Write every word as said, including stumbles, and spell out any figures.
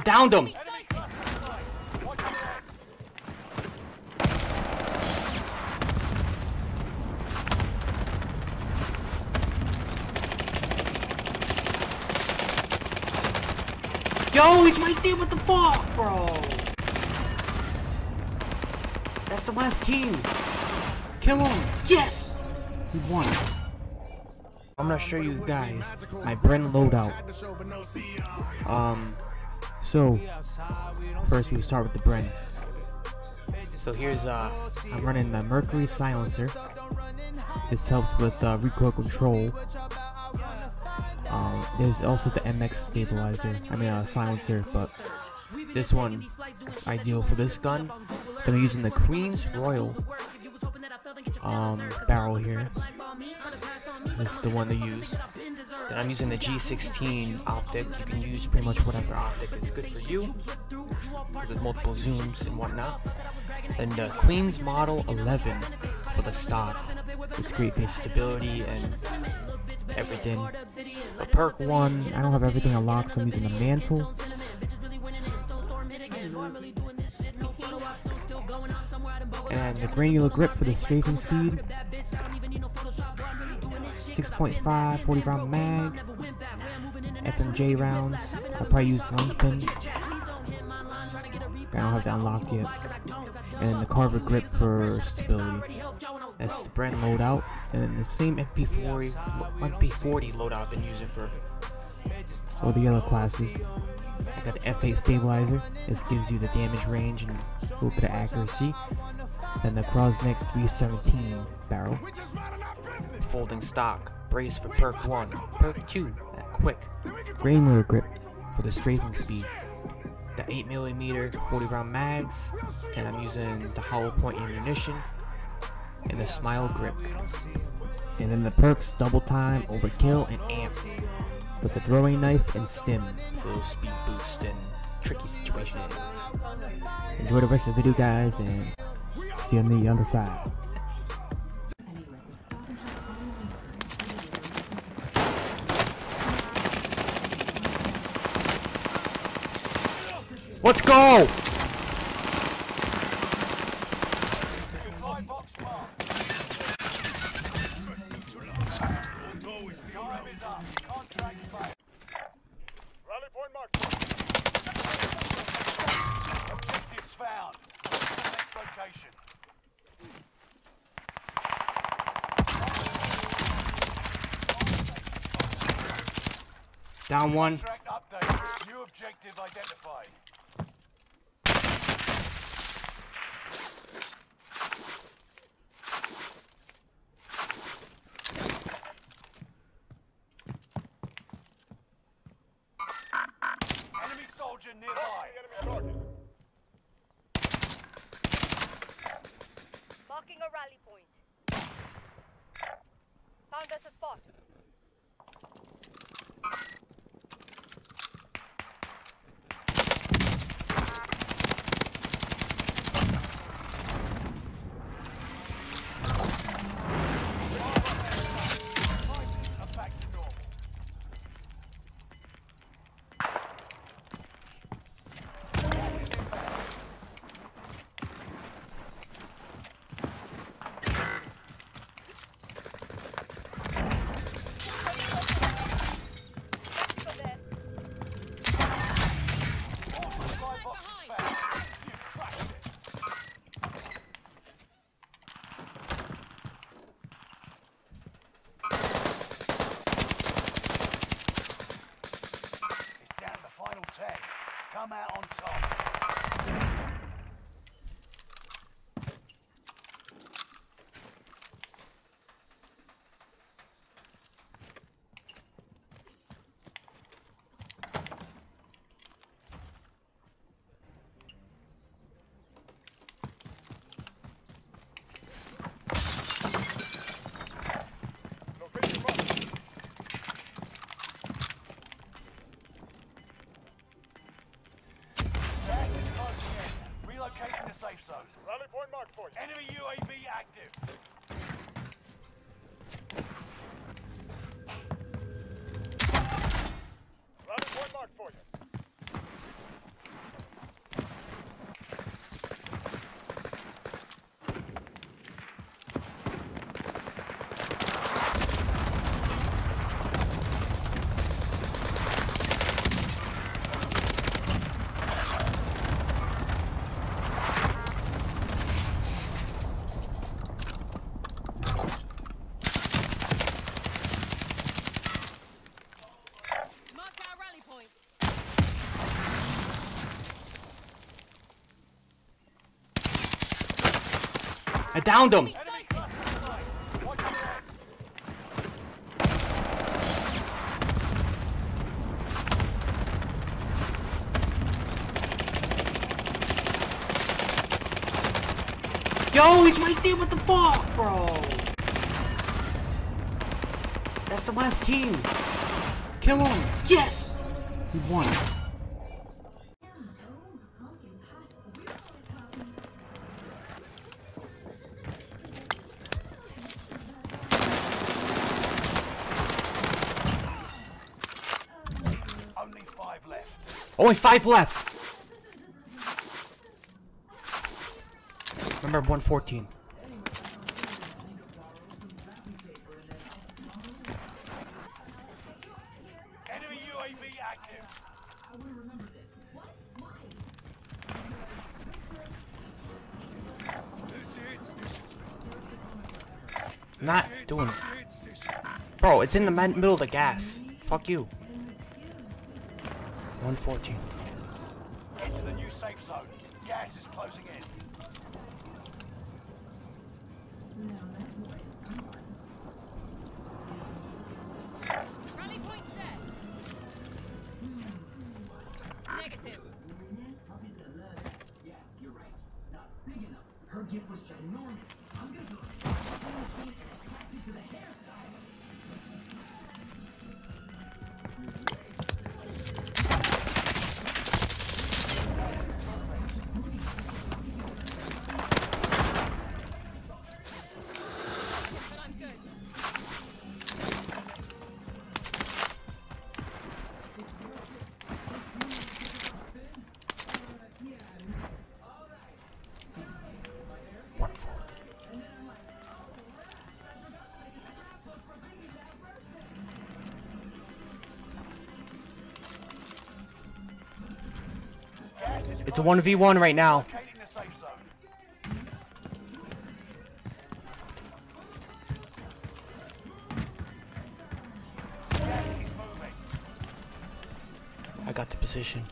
downed him! Yo, he's right there, what the fuck, bro? That's the last team. Kill him. Yes! We won. I'm gonna show you guys my Bren loadout. Um, so, first we start with the Bren. So here's, uh, I'm running the Mercury Silencer. This helps with uh, recoil control. Um, there's also the M X stabilizer, I mean uh, silencer, but this one is ideal for this gun. Then I'm using the Queen's Royal um, barrel here. This is the one to use. Then I'm using the G sixteen optic. You can use pretty much whatever optic is good for you, because there's multiple zooms and whatnot. And the Queen's Model eleven for the stock. It's great for stability and everything. A perk one, I don't have everything unlocked, so I'm using the mantle. And the granular grip for the strafing speed. six point five, forty round mag. F M J rounds. I'll probably use lengthen. I don't have that unlocked yet. And the Carver grip for stability. That's the Bren loadout. And then the same M P forty, M P forty loadout I've been using for all the other classes. I got the F eight stabilizer. This gives you the damage range and a little bit of accuracy. Then the Krosnick three seventeen barrel. Folding stock. Brace for perk one. Perk two. That quick. Granular grip for the strafing speed. The eight millimeter forty round mags, and I'm using the hollow point ammunition and the smile grip. And then the perks double time, overkill, and amp with the throwing knife and stim for those speed boost and tricky situations. Enjoy the rest of the video, guys, and see you on the other side. Let's go! Rally point marked. Objectives found. Next location. Down one. Contract update. New objective identified. Enemy soldier nearby. Enemy Marking a rally point. Found us a spot. Come out on top. Relocating the safe zone. Rally point marked for you. Enemy U A V active. Rally point marked for you. I downed him. Enemy cluster strike. Watch your head. Yo, he's right there. What the fuck, bro? That's the last team. Kill him. Yes. We won. Only five left. Only five left. Remember one fourteen. Enemy U A V active. Not doing it. Bro, it's in the man- middle of the gas. Fuck you. one fourteen. Get to the new safe zone. Gas is closing in. Rally point set. Negative. But I'm good. one four. Gas is It's a one v one right now. locating the safe zone. Gas is moving. I got the position.